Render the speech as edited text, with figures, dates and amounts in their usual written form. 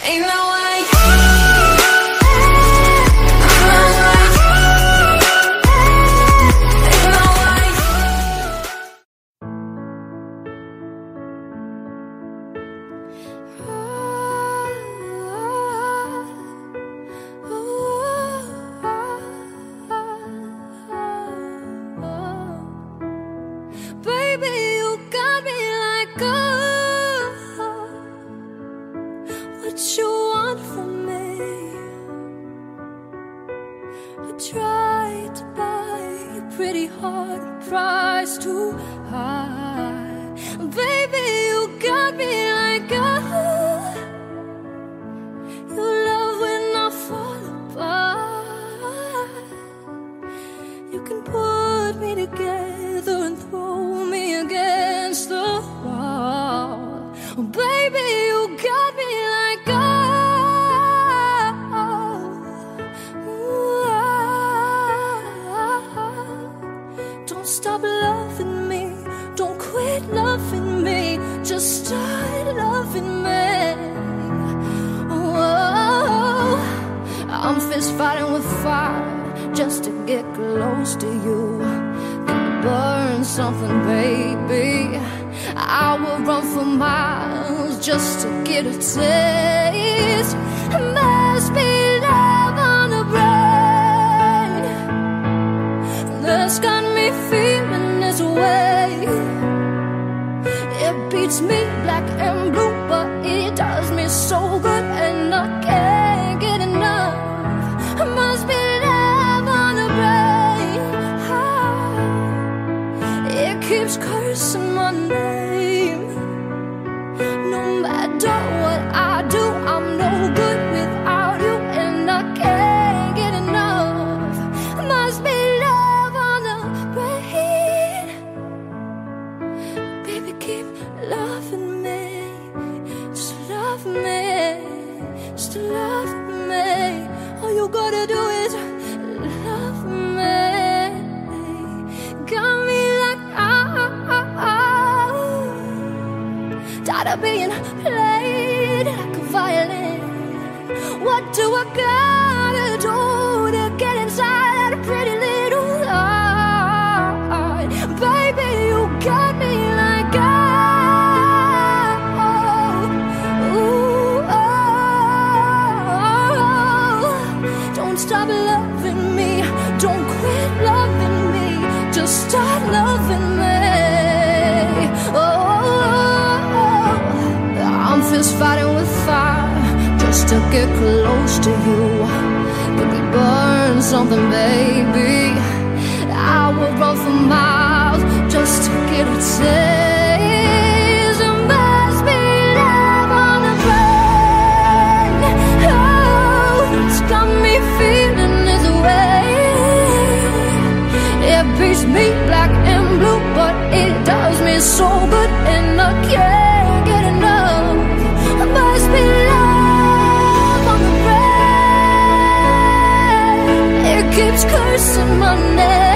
Ain't no way. Baby, you got me like, oh, what you want from me? I tried to buy a pretty heart, price too high. Baby, you got me like, oh, you love when I fall apart. You can put me together and throw me against the wall. Oh, baby, you got me like, oh, don't stop loving me, don't quit loving me, just start loving me. Oh, I'm fist fighting with fire just to get close to you. Burn something, baby. I will run for miles just to get a taste. It must be love on the brain that's got me feeling this way. It beats me black and blue, but it does me so good, and I can't get enough. It must be love on the brain. It keeps cursing my name. No matter what I do, I'm no good without you, and I can't get enough. Must be love on the brain. Baby, keep loving me. Just love me. Just love me. All you gotta do is love me. Got me like, tired of being played like a violin. What do I gotta do to get inside that pretty little heart? Baby, you got me like, don't stop loving me, don't quit loving me, just start loving me. I'm fist fighting with fire just to get close to you. Could we burn something, baby? I will run for miles just to get a taste. It must be love on the brain. Oh, it's got me feeling this way. It beats me black and blue, but it does me so good, and I can't get enough. It must be love on the brain. It keeps cursing my name.